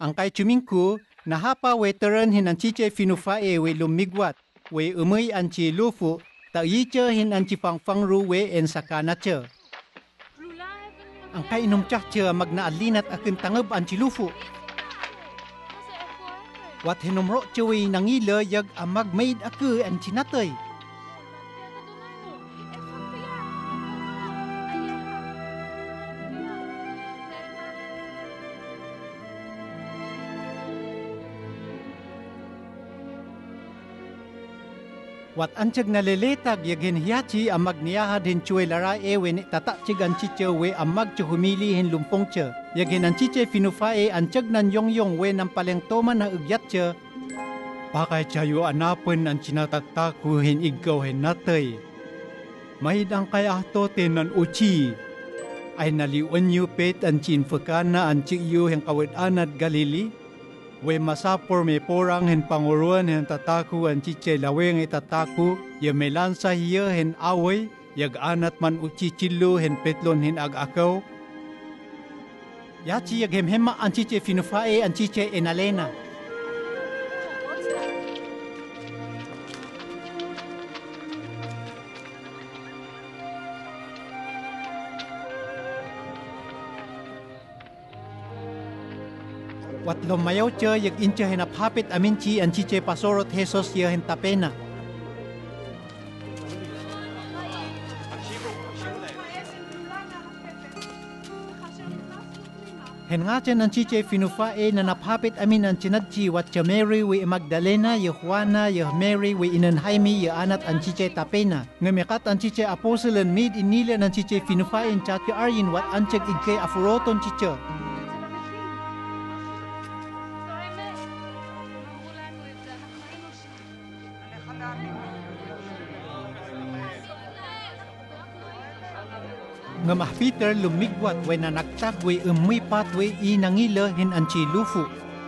Ang kay chumingku, nahapa we teren hin an chiche finufae we lumigwat, we umay an chi lufu, ta yiche hin an chi pangfangru we en sakana che. Ang kay inumchak che magnaalinat akin tangab an chi lufu. Wat hinumro che we nangila yag amag maid aku an chinatoy. Wat anchag naliletag yagin hiyachi amag niyahad hin chue lara ewe ni tatakchig an chiche we amag che humili hin lumpong che. Yagin an chiche finufae anchag nan yongyong we ng palengtoman na ugyat che. Pakay chayo anapen an chinatataku hin igaw hin natay. Mahid ang kay ahtote nan uchi. Ay naliwan yu pet an chinfakana an chigyo hin kawadanad Galili. We masapor me porang hen panguruan hen tataku an chiche laweng itataku ye melansa hiya hen away yag anat man uchi chillo hen petlon hen agakaw. Yachi yag hemhema an chiche finufae an chiche enalena. Wat lumayaw che yag incha hinapapit amin chi an chiche pasorot Jesus ye hintapena. Hen nga chen an chiche finufae na napapit amin an chinadchi wat cha Mary we Magdalena ye Juana ye Mary we inan Jaime ye anat an chiche tapena. Ngamikat an chiche apostolen mid inila an chiche finufae in chatyo aryin wat anchag igkay afuroton chiche. Nga mahpiter lumigwat we na nagtagwe umipat we inangila hin an chi lufu.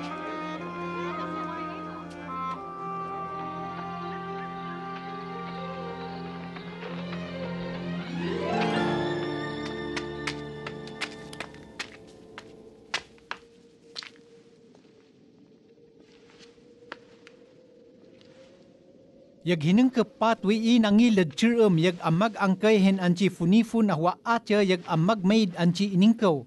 Yag hineng kepat we inangilad chirum yag amag angkay hen anchi funifun ahwa atya yag amag maid anchi iningkaw.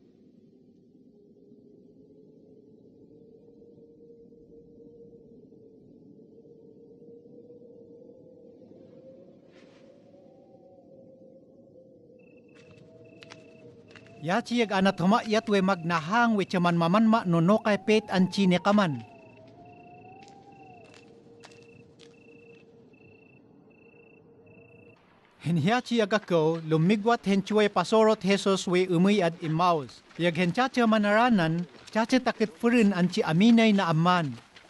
Yachi yag anat humayat we magnahang we chaman mamanma no kay pet anchi nekaman. Henhiachi agakaw, lumigwat henchue pasorot Jesus we umiyad Emmaus. Yag henchacha manaranan, chacha takit furin anchi aminay na aman.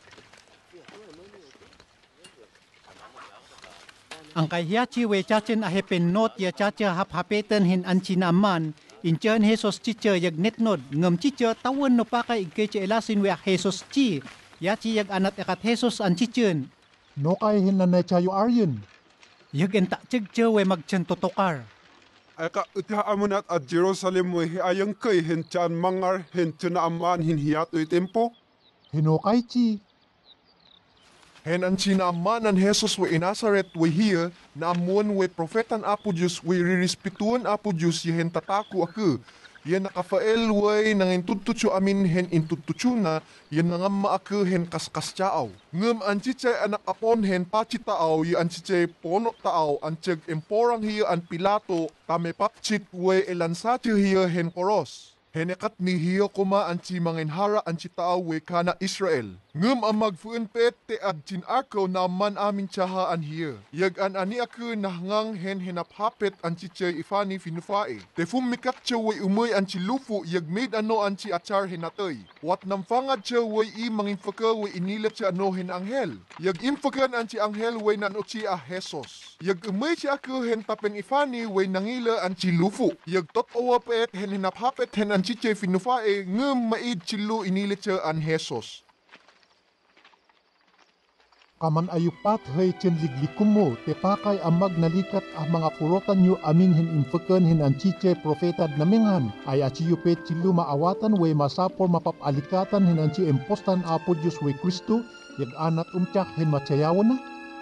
Ang kayhiachi we chachin ahepen not ya chacha haphapetan hin anchi na aman, inchan Jesus chicha yag netnod, ngam chicha tawan no pakay igkay elasin we Jesus chi. Yachi yag anat ekat Jesus an chichin. No kay hinanay chayo aryan. Yag enta chigcha we magchan totokar. Ay ka itiha amunat at Jerusalem we ayang kay henchan mangar henchan na aman hinhiyato tempo. Hinokay chi. Hen an sinaaman an Jesus we Nazaret we hiya na amuan we profetan apo Diyos we ririspetuan apo Diyos yehen tataku aku. Yan nakafael way nang intututsu amin hen intututsu na yan nangam maaku hen kaskas tiyaaw. Ngam an chichay anak apon hen pachitaaw yan an chichay pono taaw an chag emporang hiya an Pilato tame papchit way elansatyo hiya hen koros. Henekat ni hiya kuma an chi manginhara an chitaaw way kana Israel. Ngam ang magfuan pet te ad chin ako na man amin tiyaha an hiya. Yag an ani ako nahngang hen hinaphapet an chichay ifani finufae. Te fumikat siya way umoy an chilufu yag made ano an chi achar hinatoy. Wat namfangad siya way i manginfaka way inilat siya ano hin anghel. Yag imfakan an chi anghel way nanuchi a Jesus. Yag umoy siya ako hen tapen ifani way nangila an chilufu. Yag totawa pet hen hinaphapet hen an chichay finufae ngam maid chilo inilat siya an Jesus. Kaman ayupat hay chen liglikum mo, te pakay amag nalikat mga purotan nyo amin hin impeken hin anchiche profetad naminghan, ay achiyupet chilu maawatan we masapor mapapalikatan hin anchi impostan apo Diyos we Kristo, yag anat umtyak hin matsayawan na.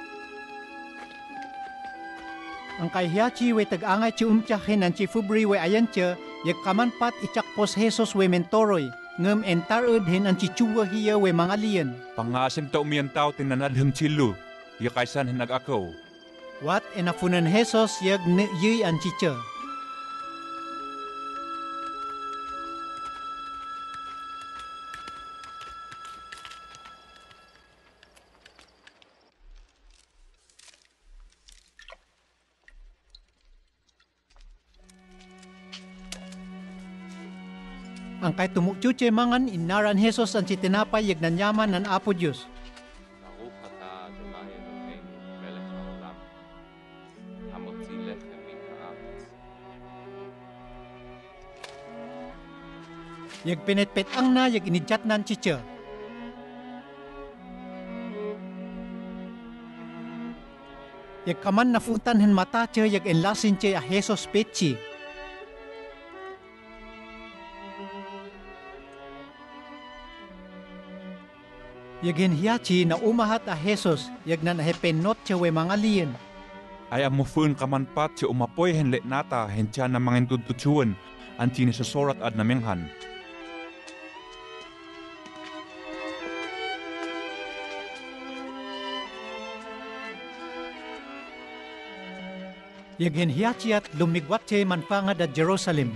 Ang kayhiyachi we tag-angay chi umtyahin ang chi fubri we ayanche, yag kamanpat ichakpos Jesus we mentoroy, ngem entarud hin ang chi chuwa hiya we mga liyan. Pangasim ta umiyantaw tinanadhang chilu, yakaisan hinag-akaw. Wat enafunan Jesus yag yiy ang chicha. Ang kay tumukchuche mangan inaran Jesus ang chitinapay yag nanyaman ng Apo Diyos. ברוך אתה אדוני אלוהינו מלך העולם המוציא לחם מן הארץ. Yag pinetpet ang na yag inidjat nan chicha. Yag kaman nafutan hin mata che yag enlasin che a Jesus petchi. Yag hinhiyachi na umahat a Jesus yag nan hepenot che we mga liyan. Ay amufun kamanpat si umapoy hen nata hen tiyan na mga tututsuan ang tinisasorat ad naminghan. Yag hinhiyachi at lumigwat che manfangad at Jerusalem.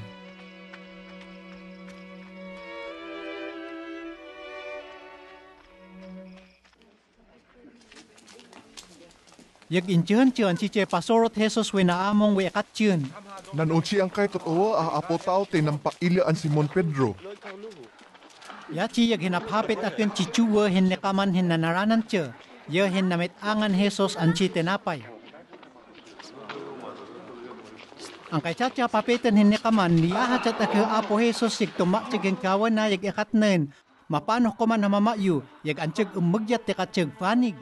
Yag inchihan-chihan si che pasorot Jesus we naamong we akatchihan. Nanunsi ang kay totoo apo tao tinampakila ang Simon Pedro. Yachi yag hinaphapit akin chichuwa hin lekaman hin nanaranan che. Ya hin namit angan Jesus ang chi tinapay. Ang kay chacha papitan hin lekaman niyahat at ake Apo Jesus yag tumak chigin kawan na yag ikatnen. Mapano ko man namamayu yag anchig umugyat tikatchig fanig.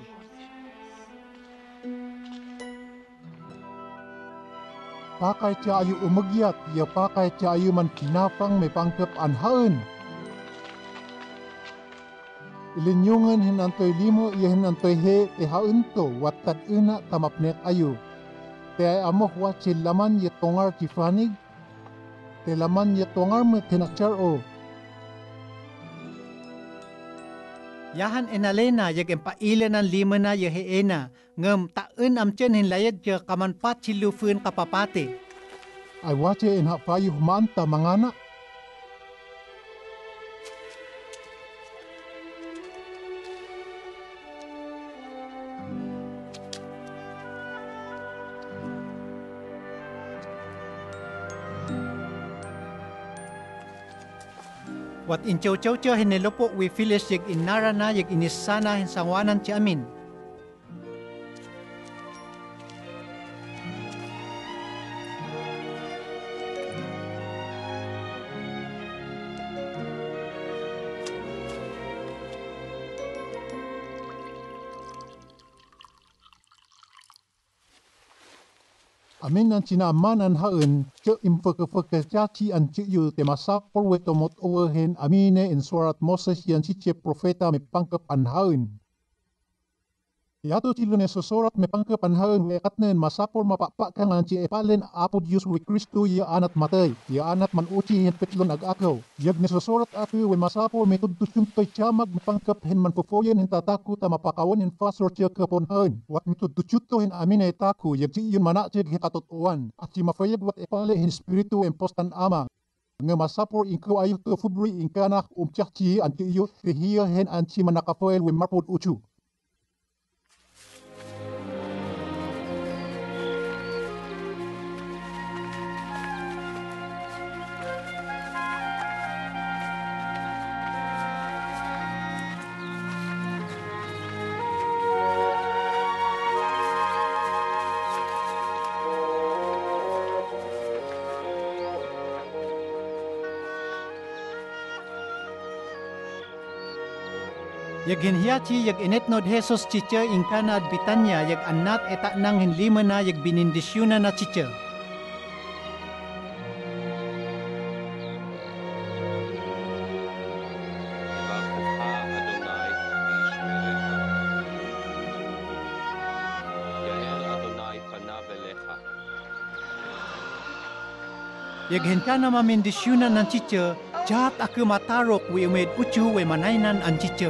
Pakay tiya ayu umagyat, ya pakay tiya ayu man kinapang may pangkep anhaen. Ilinyungan hinantoy limo, ya hinantoy he, te haen to, watad ina tamapnek ayu. Te ay amoh watsil laman ya tongar kifanig, te laman ya tongar me tinakchar o. Yahan enalena yag empailan ng lima na yaheena, ngem taen amchen hin layad ya kamanpat silufun kapapate. Ay watse in hapayuh manta mangana. Wat inchow-chow hinelopo we filis yag inara na yag inisana hin sangwanan ti amin. Amin ang sinaaman ang haen, ke impeke-peke caci ang ciyu temasak porwe tomot owerhen amine in surat Moses yang cice profeta me pangkep ang haen. Yato cilo ne susurat me pangkep ang haen we katnen masapor mapakpakan ang ci epalen apo Diyos we Kristo ya anat matay, ya anat manuci hen petlon ag-akaw. Yag ne susurat aku we masapor me tudtusyuntoy camag me pangkep hen manpufoyen hen tataku ta mapakawan hen fasor ciya kapon haen. Wat me tudtusyunto hen amine taku yag ciyun manacig hen katotuan. At si mafayag wat epale hen spiritu impostan ama. Nga masapor ingko ayuh to fubri ingkanak ciya an ciyo hiya hen an ci manakafoel we marpod ucu. Yag hinhiyachi yag inetnod Jesus chicha ingkana ad Bitanya yag annat eta nang hinlima na yag binindisyuna na chicha. Yag hinkana mamindisyuna ng chicha, jahat aku matarok wi umed uchu we manainan ang chicha.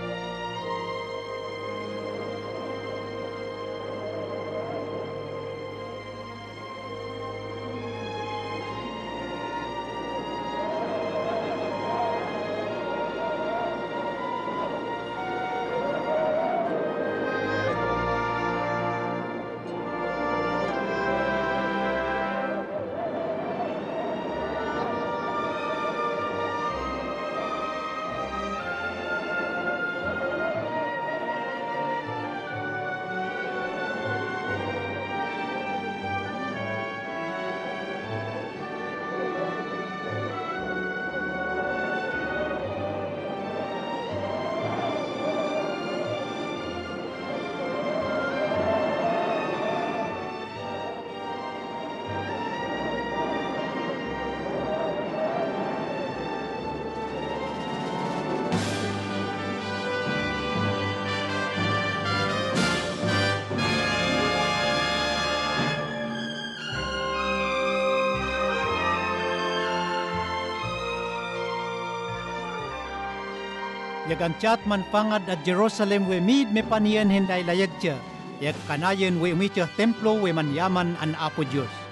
Yagan chat man pangad at Jerusalem we mid me panian hinday layag siya. Yag kanayan we umitya templo we manyaman an Apo Diyos.